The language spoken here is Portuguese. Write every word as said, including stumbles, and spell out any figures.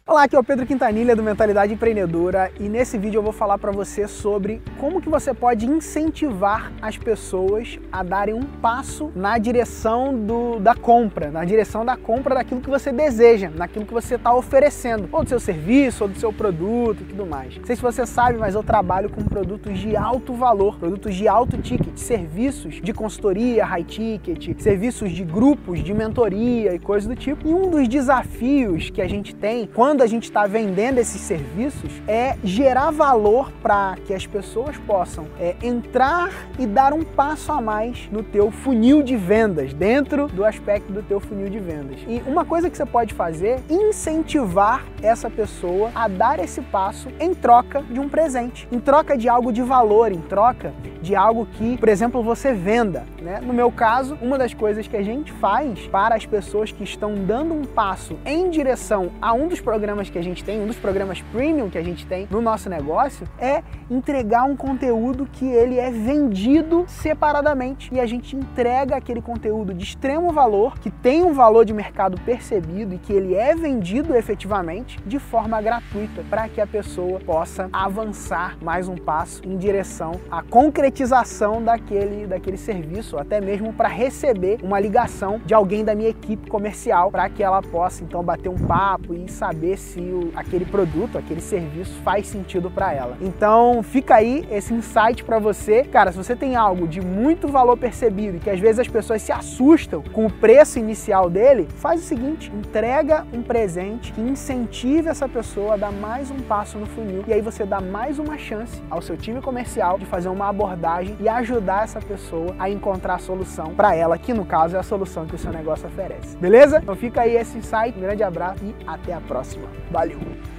Olá, aqui é o Pedro Quintanilha do Mentalidade Empreendedora e nesse vídeo eu vou falar para você sobre como que você pode incentivar as pessoas a darem um passo na direção do, da compra, na direção da compra daquilo que você deseja, naquilo que você está oferecendo, ou do seu serviço, ou do seu produto e tudo mais. Não sei se você sabe, mas eu trabalho com produtos de alto valor, produtos de alto ticket, serviços de consultoria, high ticket, serviços de grupos, de mentoria e coisas do tipo. E um dos desafios que a gente tem quando Quando a gente está vendendo esses serviços é gerar valor para que as pessoas possam é, entrar e dar um passo a mais no teu funil de vendas, dentro do aspecto do teu funil de vendas. E uma coisa que você pode fazer é incentivar essa pessoa a dar esse passo em troca de um presente, em troca de algo de valor, em troca de algo que, por exemplo, você venda, né? No meu caso, uma das coisas que a gente faz para as pessoas que estão dando um passo em direção a um dos programas que a gente tem, um dos programas premium que a gente tem no nosso negócio, é entregar um conteúdo que ele é vendido separadamente e a gente entrega aquele conteúdo de extremo valor, que tem um valor de mercado percebido e que ele é vendido efetivamente de forma gratuita para que a pessoa possa avançar mais um passo em direção à concretização daquele, daquele serviço, até mesmo para receber uma ligação de alguém da minha equipe comercial para que ela possa então bater um papo e saber se o, aquele produto, aquele serviço faz sentido para ela. Então fica aí esse insight para você. Cara, se você tem algo de muito valor percebido e que às vezes as pessoas se assustam com o preço inicial dele, faz o seguinte, entrega um presente que incentive essa pessoa a dar mais um passo no funil e aí você dá mais uma chance ao seu time comercial de fazer uma abordagem e ajudar essa pessoa a encontrar a solução para ela, que no caso é a solução que o seu negócio oferece. Beleza? Então fica aí esse insight, um grande abraço e até a próxima. Valeu!